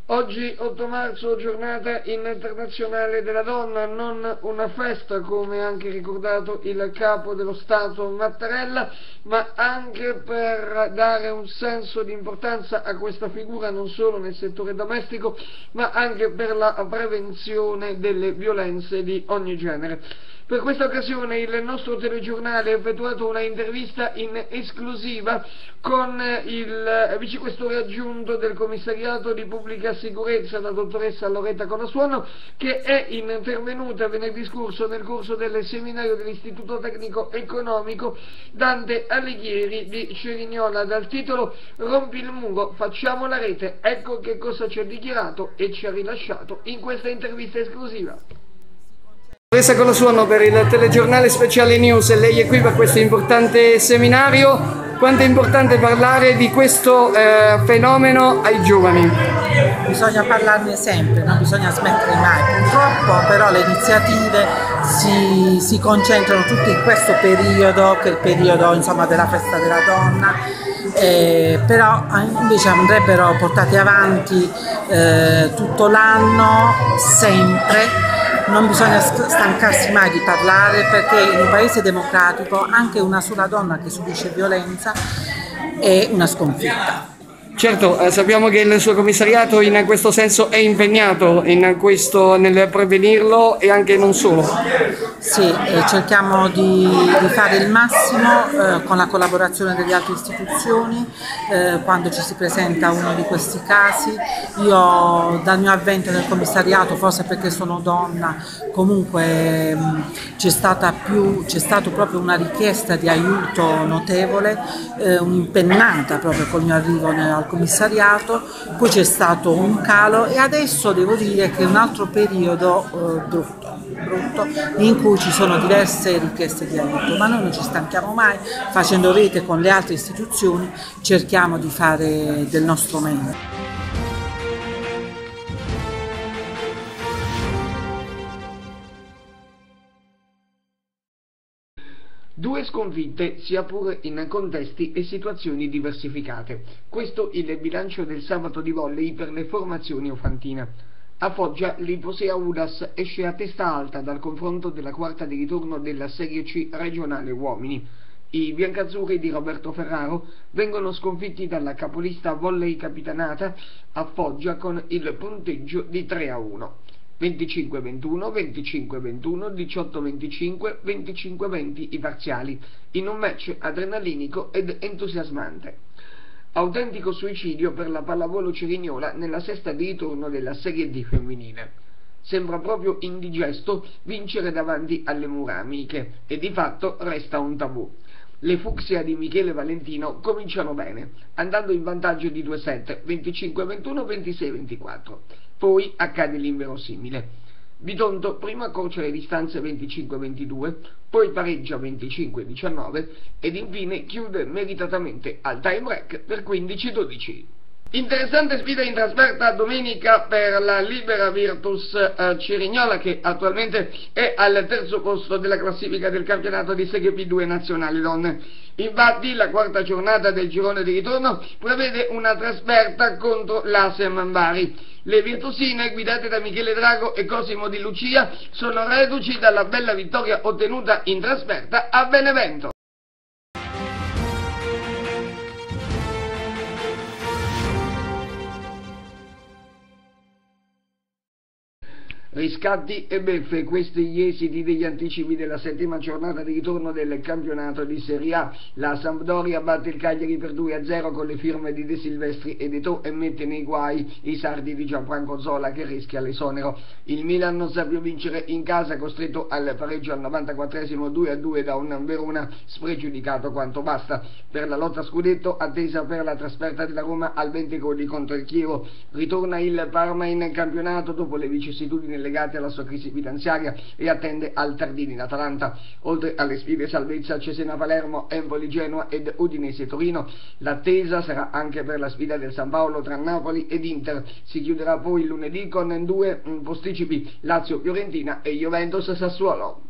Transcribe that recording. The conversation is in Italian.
Oggi 8 marzo, giornata internazionale della donna, non una festa come ha anche ricordato il capo dello Stato Mattarella, ma anche per dare un senso di importanza a questa figura non solo nel settore domestico, ma anche per la prevenzione delle violenze di ogni genere. Per questa occasione il nostro telegiornale ha effettuato una intervista in esclusiva con il vicequestore aggiunto del commissariato di pubblica sicurezza, la dottoressa Loretta Conasuono, che è intervenuta venerdì scorso nel corso del seminario dell'Istituto Tecnico Economico Dante Alighieri di Cerignola dal titolo "Rompi il muro, facciamo la rete". Ecco che cosa ci ha dichiarato e ci ha rilasciato in questa intervista esclusiva. Dottoressa Conasuono, per il telegiornale Speciale News, lei è qui per questo importante seminario. Quanto è importante parlare di questo fenomeno ai giovani? Bisogna parlarne sempre, non bisogna smettere mai. Purtroppo però le iniziative si concentrano tutte in questo periodo, che è il periodo insomma della festa della donna, però invece andrebbero portate avanti tutto l'anno, sempre. Non bisogna stancarsi mai di parlare, perché in un paese democratico anche una sola donna che subisce violenza è una sconfitta. Certo, sappiamo che il suo commissariato in questo senso è impegnato nel prevenirlo e anche non solo. Sì, cerchiamo di fare il massimo con la collaborazione delle altre istituzioni quando ci si presenta uno di questi casi. Io dal mio avvento nel commissariato, forse perché sono donna, comunque c'è stata proprio una richiesta di aiuto notevole, un'impennata proprio col mio arrivo al commissariato, poi c'è stato un calo e adesso devo dire che è un altro periodo brutto in cui ci sono diverse richieste di aiuto, ma noi non ci stanchiamo mai, facendo rete con le altre istituzioni cerchiamo di fare del nostro meglio. Due sconfitte, sia pure in contesti e situazioni diversificate. Questo il bilancio del sabato di volley per le formazioni Ofantine. A Foggia l'Iposea Udas esce a testa alta dal confronto della quarta di ritorno della Serie C regionale uomini. I biancazzurri di Roberto Ferraro vengono sconfitti dalla capolista Volley Capitanata a Foggia con il punteggio di 3-1. 25-21, 25-21, 18-25, 25-20 i parziali, in un match adrenalinico ed entusiasmante. Autentico suicidio per la pallavolo Cerignola nella sesta di ritorno della Serie D femminile. Sembra proprio indigesto vincere davanti alle mura amiche e di fatto resta un tabù. Le fucsia di Michele Valentino cominciano bene, andando in vantaggio di 2 set, 25-21, 26-24. Poi accade l'inverosimile. Bitonto prima accorcia le distanze 25-22, poi pareggia 25-19 ed infine chiude meritatamente al tie break per 15-12. Interessante sfida in trasferta domenica per la Libera Virtus Cerignola, che attualmente è al terzo posto della classifica del campionato di Serie B2 nazionale donne. Infatti la quarta giornata del girone di ritorno prevede una trasferta contro l'Asem Bari. Le virtusine, guidate da Michele Drago e Cosimo Di Lucia, sono reduci dalla bella vittoria ottenuta in trasferta a Benevento. Riscatti e beffe, questi gli esiti degli anticipi della settima giornata di ritorno del campionato di Serie A. La Sampdoria batte il Cagliari per 2-0 con le firme di De Silvestri ed Eto'o e mette nei guai i sardi di Gianfranco Zola, che rischia l'esonero. Il Milan non sa più vincere in casa, costretto al pareggio al 94esimo 2-2 da un Verona spregiudicato quanto basta. Per la lotta a scudetto, attesa per la trasferta della Roma al Bentegodi contro il Chievo. Ritorna il Parma in campionato dopo le vicissitudini legate alla sua crisi finanziaria e attende al Tardini l'Atalanta. Oltre alle sfide salvezza, Cesena-Palermo, Empoli-Genoa ed Udinese-Torino. L'attesa sarà anche per la sfida del San Paolo tra Napoli ed Inter. Si chiuderà poi lunedì con 2 posticipi, Lazio-Fiorentina e Juventus-Sassuolo.